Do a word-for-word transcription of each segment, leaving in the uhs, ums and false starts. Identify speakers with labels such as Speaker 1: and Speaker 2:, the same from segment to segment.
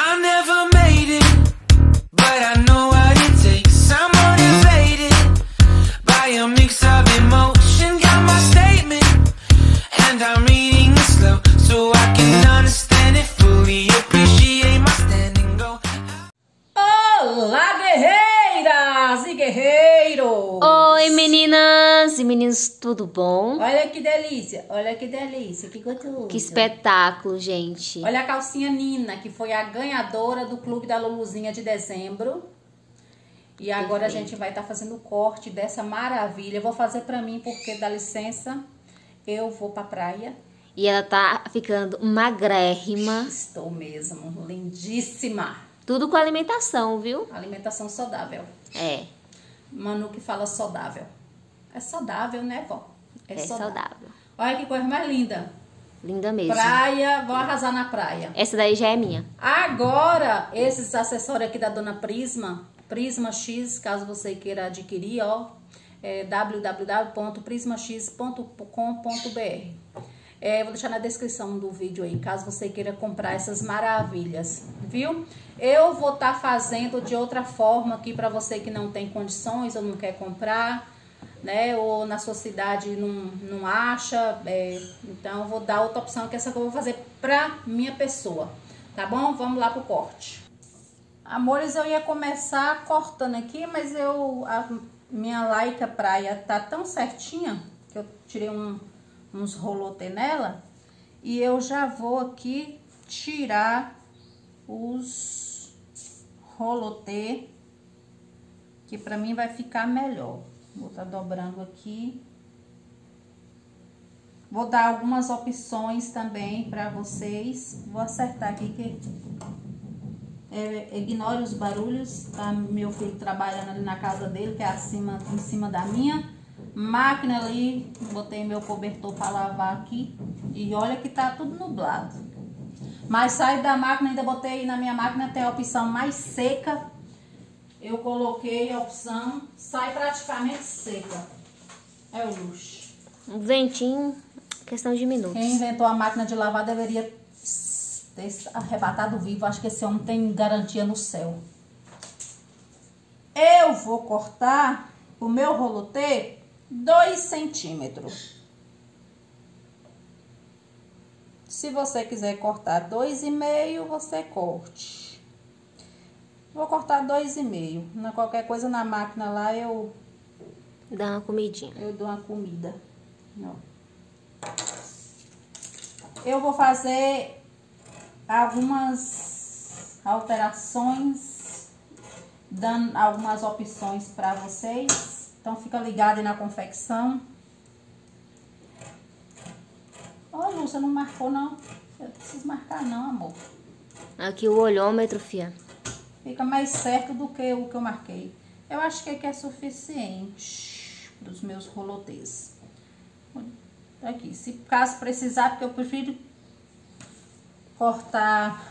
Speaker 1: I never made it, but I know what it takes. I'm motivated by a mix of emotion. Got my statement, and I'm reading it slow so I can understand it fully. Appreciate my standing go.
Speaker 2: Olá, guerreiras e guerreiros!
Speaker 3: Oi, meninas e meninos, tudo bom?
Speaker 2: Olha que delícia, olha que delícia, que gostoso.
Speaker 3: Que espetáculo, gente.
Speaker 2: Olha a calcinha Nina, que foi a ganhadora do Clube da Luluzinha de dezembro. E agora Perfeito. A gente vai estar tá fazendo o corte dessa maravilha. Eu vou fazer pra mim, porque, dá licença, eu vou pra praia.
Speaker 3: E ela tá ficando magrérrima.
Speaker 2: Estou mesmo, lindíssima.
Speaker 3: Tudo com alimentação, viu?
Speaker 2: Alimentação saudável.
Speaker 3: É.
Speaker 2: Manu que fala saudável. É saudável, né, vó?
Speaker 3: É, é saudável. saudável.
Speaker 2: Olha que coisa mais linda.
Speaker 3: Linda mesmo.
Speaker 2: Praia, vou arrasar na praia.
Speaker 3: Essa daí já é minha.
Speaker 2: Agora, esses acessórios aqui da Dona Prisma, Prisma X, caso você queira adquirir, ó, é w w w ponto prisma x ponto com ponto b r. É, vou deixar na descrição do vídeo aí, caso você queira comprar essas maravilhas, viu? Eu vou estar tá fazendo de outra forma aqui para você que não tem condições ou não quer comprar, né? Ou na sua cidade não, não acha, é, então eu vou dar outra opção, que essa que eu vou fazer pra minha pessoa, tá bom? Vamos lá pro corte. Amores, eu ia começar cortando aqui, mas eu a minha Laika Praia tá tão certinha que eu tirei um uns rolotê nela, e eu já vou aqui tirar os rolotê, que pra mim vai ficar melhor. Vou estar dobrando aqui. Vou dar algumas opções também pra vocês. Vou acertar aqui que é, ignore os barulhos, tá meu filho trabalhando ali na casa dele, que é acima, em cima da minha máquina ali. Botei meu cobertor para lavar aqui e olha que tá tudo nublado, mas sai da máquina, ainda botei na minha máquina, tem a opção mais seca, eu coloquei a opção, sai praticamente seca, é o luxo.
Speaker 3: Um ventinho, questão de minutos.
Speaker 2: Quem inventou a máquina de lavar deveria ter arrebatado vivo, acho que esse homem tem garantia no céu. Eu vou cortar o meu rolotê dois centímetros. Se você quiser cortar dois e meio, você corte. Vou cortar dois e meio. Na qualquer coisa na máquina lá eu
Speaker 3: dá uma comidinha.
Speaker 2: Eu dou uma comida. Não. Eu vou fazer algumas alterações, dando algumas opções para vocês. Então, fica ligado aí na confecção. Ô, Lu, você não marcou, não. Eu não preciso marcar, não, amor.
Speaker 3: Aqui o olhômetro, fia.
Speaker 2: Fica mais certo do que o que eu marquei. Eu acho que aqui é suficiente para os meus rolotês. Aqui, se caso precisar, porque eu prefiro cortar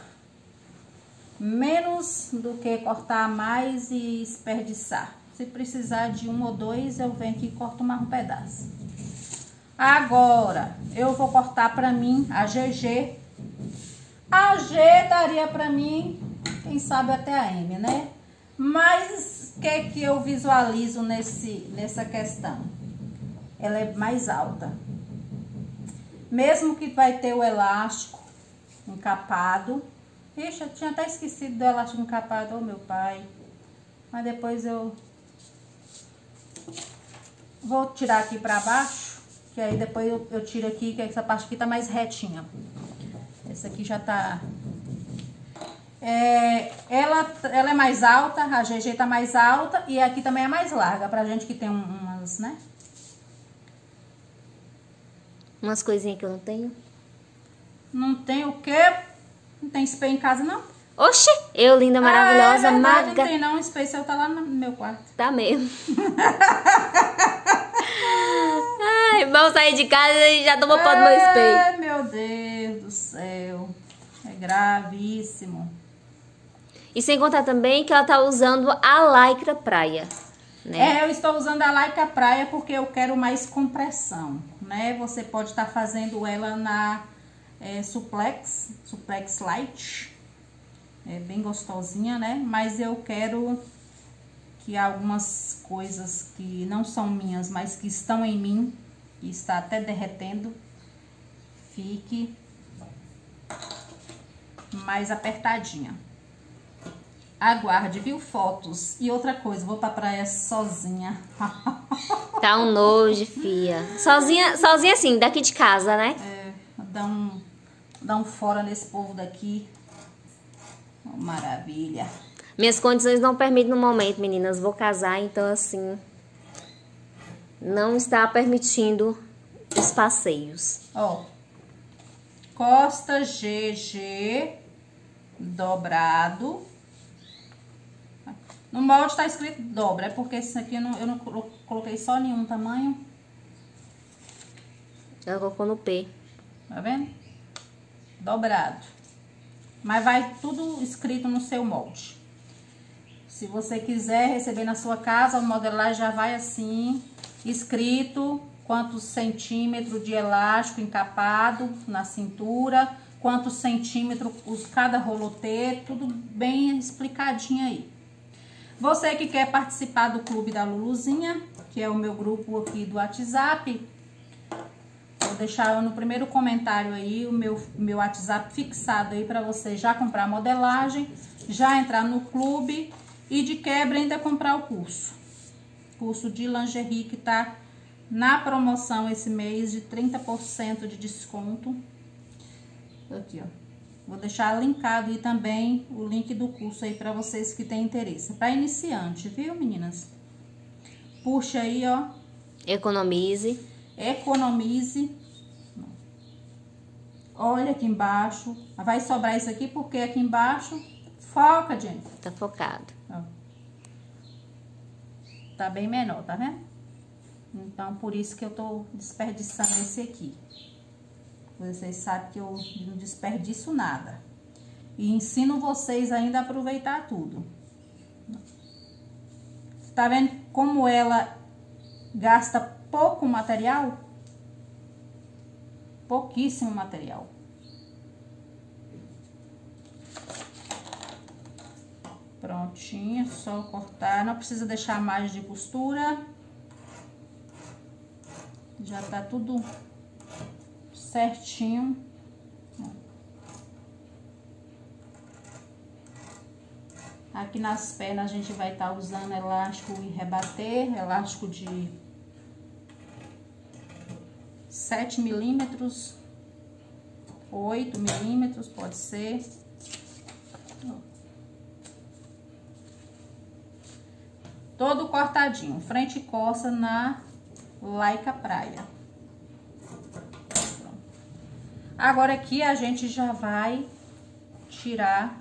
Speaker 2: menos do que cortar mais e desperdiçar. Se precisar de um ou dois, eu venho aqui e corto mais um pedaço. Agora, eu vou cortar pra mim a G G. A G daria pra mim, quem sabe até a M, né? Mas o que que eu visualizo nesse, nessa questão? Ela é mais alta. Mesmo que vai ter o elástico encapado. Ixi, eu tinha até esquecido do elástico encapado, ô meu pai. Mas depois eu vou tirar aqui pra baixo, que aí depois eu, eu tiro aqui, que essa parte aqui tá mais retinha. Essa aqui já tá... É, ela, ela é mais alta, a G G tá mais alta e aqui também é mais larga, pra gente que tem um, umas, né?
Speaker 3: Umas coisinhas que eu não tenho.
Speaker 2: Não tem o quê? Não tem espelho em casa, não?
Speaker 3: Oxi, eu linda, maravilhosa,
Speaker 2: ah, é verdade,
Speaker 3: magra.
Speaker 2: Não tem não, o espelho seu tá lá no meu quarto.
Speaker 3: Tá mesmo. Ai, vamos sair de casa e já tomou pó do meu espelho.
Speaker 2: Ai, meu Deus do céu. É gravíssimo.
Speaker 3: E sem contar também que ela tá usando a Lycra Praia, né?
Speaker 2: É, eu estou usando a Lycra Praia porque eu quero mais compressão, né? Você pode estar fazendo ela na é, Suplex, Suplex Light. É bem gostosinha, né? Mas eu quero que algumas coisas que não são minhas, mas que estão em mim, e está até derretendo, fique mais apertadinha. Aguarde, viu? Fotos. E outra coisa, vou pra praia sozinha.
Speaker 3: Tá um nojo, fia. Sozinha, sozinha assim, daqui de casa, né?
Speaker 2: É, dá um, dá um fora nesse povo daqui. Oh, maravilha.
Speaker 3: Minhas condições não permitem no momento, meninas. Vou casar, então assim, não está permitindo os passeios.
Speaker 2: Ó, Costa G G dobrado. No molde tá escrito dobra, é porque esse aqui eu não, eu não coloquei só nenhum tamanho.
Speaker 3: Ela colocou no P.
Speaker 2: Tá vendo? Dobrado. Mas vai tudo escrito no seu molde. Se você quiser receber na sua casa, o modelagem já vai assim, escrito quantos centímetros de elástico encapado na cintura, quantos centímetros os cada rolote, tudo bem explicadinho aí. Você que quer participar do Clube da Luluzinha, que é o meu grupo aqui do WhatsApp, vou deixar no primeiro comentário aí o meu, meu WhatsApp fixado aí para você já comprar a modelagem, já entrar no clube e de quebra ainda comprar o curso. Curso de lingerie que tá na promoção esse mês de trinta por cento de desconto. Aqui, ó. Vou deixar linkado aí também o link do curso aí para vocês que têm interesse. Para iniciante, viu, meninas? Puxa aí, ó.
Speaker 3: Economize.
Speaker 2: Economize. Olha aqui embaixo. Vai sobrar isso aqui porque aqui embaixo... Foca, gente.
Speaker 3: Tá focado.
Speaker 2: Ó. Tá bem menor, tá vendo? Então, por isso que eu tô desperdiçando esse aqui. Vocês sabem que eu não desperdiço nada. E ensino vocês ainda a aproveitar tudo. Tá vendo como ela gasta pouco material? Pouquíssimo material. Prontinho, só cortar. Não precisa deixar mais de costura. Já tá tudo certinho. Aqui nas pernas a gente vai estar tá usando elástico e rebater, elástico de sete milímetros, oito milímetros, pode ser. Todo cortadinho, frente e costa na Laika Praia. Agora aqui a gente já vai tirar.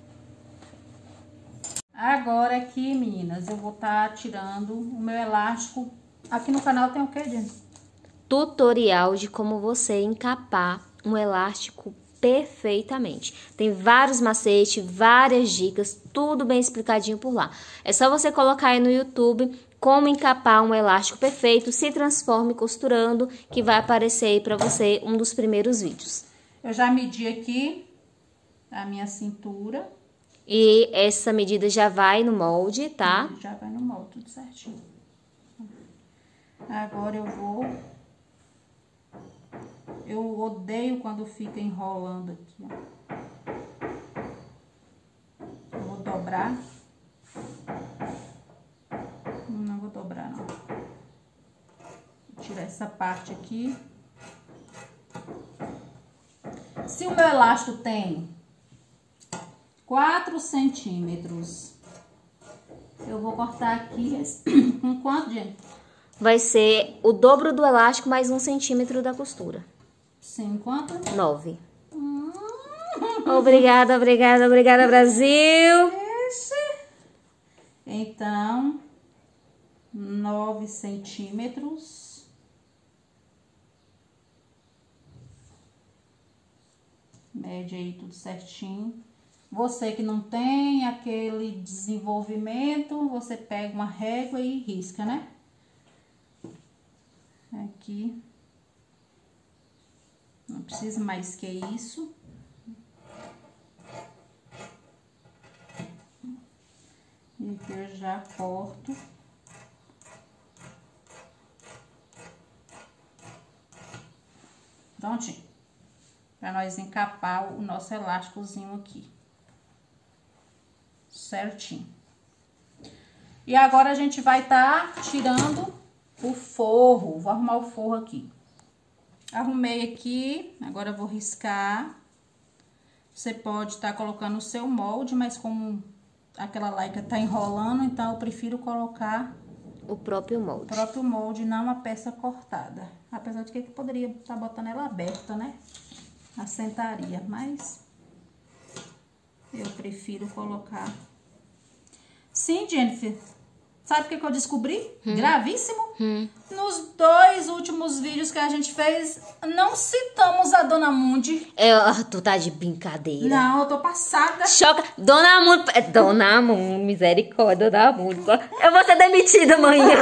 Speaker 2: Agora aqui, meninas, eu vou estar tá tirando o meu elástico. Aqui no canal tem o que, gente?
Speaker 3: Tutorial de como você encapar um elástico perfeitamente. Tem vários macetes, várias dicas, tudo bem explicadinho por lá. É só você colocar aí no YouTube como encapar um elástico perfeito, se transforme costurando, que vai aparecer aí pra você um dos primeiros vídeos.
Speaker 2: Eu já medi aqui a minha cintura.
Speaker 3: E essa medida já vai no molde, tá?
Speaker 2: Já vai no molde, tudo certinho. Agora eu vou... Eu odeio quando fica enrolando aqui, ó. Eu vou dobrar. Não vou dobrar, não. Vou tirar essa parte aqui. Se o meu elástico tem quatro centímetros, eu vou cortar aqui com quanto, gente?
Speaker 3: Vai ser o dobro do elástico mais um centímetro da costura.
Speaker 2: Sim, quanto?
Speaker 3: Nove.
Speaker 2: Hum.
Speaker 3: Obrigada, obrigada, obrigada, Brasil.
Speaker 2: Esse. Então, nove centímetros. Mede aí tudo certinho. Você que não tem aquele desenvolvimento, você pega uma régua e risca, né? Aqui. Não precisa mais que isso. Aqui eu já corto. Prontinho. Pra nós encapar o nosso elásticozinho aqui. Certinho. E agora a gente vai estar tá tirando o forro. Vou arrumar o forro aqui. Arrumei aqui, agora eu vou riscar. Você pode estar tá colocando o seu molde, mas como aquela Laika tá enrolando, então eu prefiro colocar
Speaker 3: o próprio molde.
Speaker 2: O próprio molde, não a peça cortada. Apesar de que eu poderia estar tá botando ela aberta, né? Assentaria, mas eu prefiro colocar. Sim, Jennifer. Sabe o que, que eu descobri? Hum. Gravíssimo.
Speaker 3: Hum.
Speaker 2: Nos dois últimos vídeos que a gente fez, não citamos a Dona Mundi.
Speaker 3: Eu, tu tá de brincadeira.
Speaker 2: Não, eu tô passada.
Speaker 3: Choca. Dona Mundi. Dona Mundi, misericórdia, Dona Mundi. Eu vou ser demitida amanhã.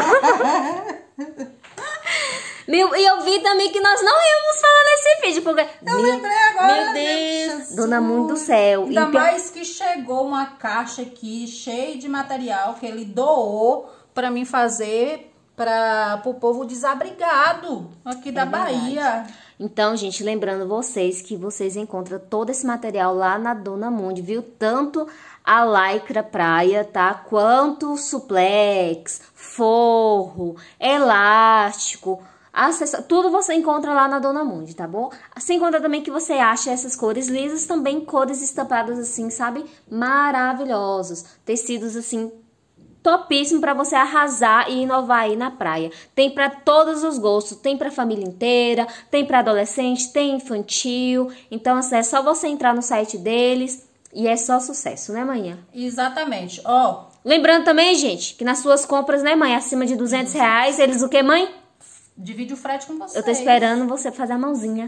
Speaker 3: Meu, e eu vi também que nós não íamos falar nesse vídeo, porque...
Speaker 2: Eu
Speaker 3: meu,
Speaker 2: lembrei agora.
Speaker 3: Meu Deus, Dona Mundi do céu.
Speaker 2: Ainda
Speaker 3: e
Speaker 2: mais que chegou uma caixa aqui, cheia de material, que ele doou pra mim fazer para o povo desabrigado aqui da
Speaker 3: é
Speaker 2: Bahia.
Speaker 3: Então, gente, lembrando vocês que vocês encontram todo esse material lá na Dona Mundi, viu? Tanto a lycra praia, tá? Quanto suplex, forro, elástico... Acessório, tudo você encontra lá na Dona Mundi, tá bom? Você encontra também que você acha essas cores lisas, também cores estampadas assim, sabe? Maravilhosos. Tecidos assim, topíssimo pra você arrasar e inovar aí na praia. Tem pra todos os gostos, tem pra família inteira, tem pra adolescente, tem infantil. Então, assim, é só você entrar no site deles e é só sucesso, né, manhã?
Speaker 2: Exatamente, ó.
Speaker 3: Lembrando também, gente, que nas suas compras, né, mãe, acima de duzentos reais, eles o que, mãe?
Speaker 2: Divide o frete com vocês.
Speaker 3: Eu tô esperando você fazer a mãozinha.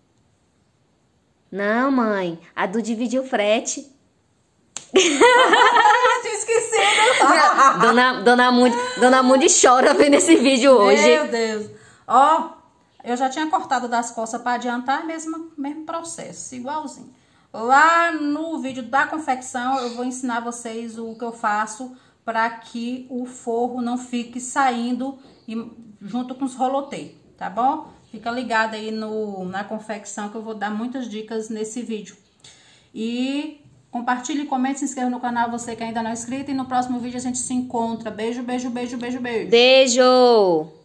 Speaker 3: Não, mãe. A do dividir o frete.
Speaker 2: Tinha esquecido.
Speaker 3: Dona, Dona Mundi, Dona Mundi chora vendo esse vídeo hoje.
Speaker 2: Meu Deus. Ó, eu já tinha cortado das costas para adiantar, mesmo, mesmo processo, igualzinho. Lá no vídeo da confecção, eu vou ensinar vocês o que eu faço para que o forro não fique saindo e junto com os roloteiros, tá bom? Fica ligado aí no, na confecção que eu vou dar muitas dicas nesse vídeo. E compartilhe, comente, se inscreva no canal, você que ainda não é inscrito. E no próximo vídeo a gente se encontra. Beijo, beijo, beijo, beijo, beijo.
Speaker 3: Beijo!